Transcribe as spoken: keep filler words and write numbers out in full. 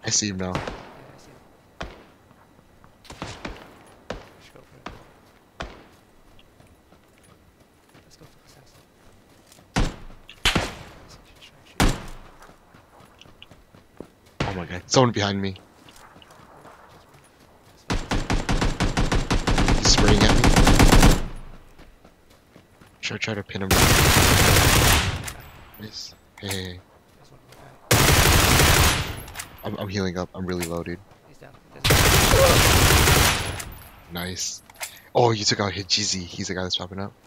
I see him now. Yeah, I see him. Let's go for it. Let's go for the assassin. Let's try and shoot. Oh my god, someone behind me. He's spraying at me. Should I try to pin him down? Nice. Hey, hey, hey. There's one more guy. I'm, I'm healing up. I'm really low, dude. He's down. There's Nice. Oh, you took out Hijizi. He's the guy that's popping up.